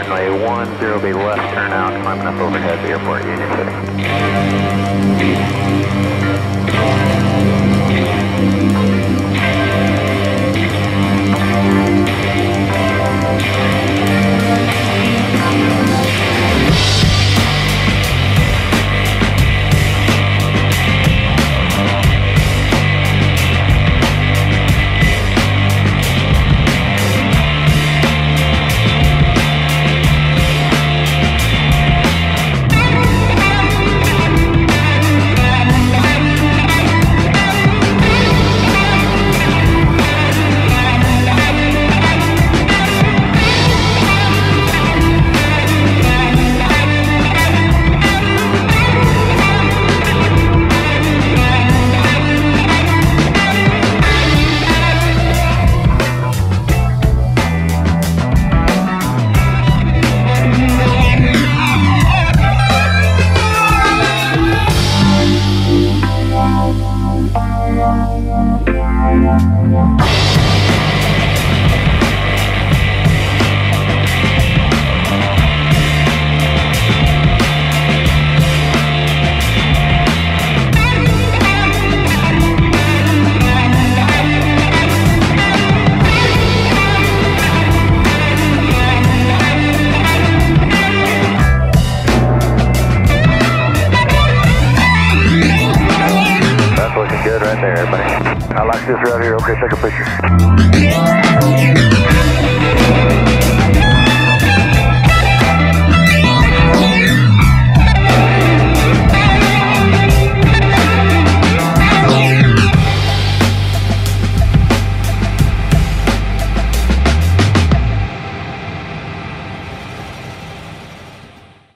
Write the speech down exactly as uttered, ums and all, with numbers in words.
runway one zero B left, turn out, climbing up overhead the airport, Union City. Good right there, everybody. I like this right here. Okay, take a picture.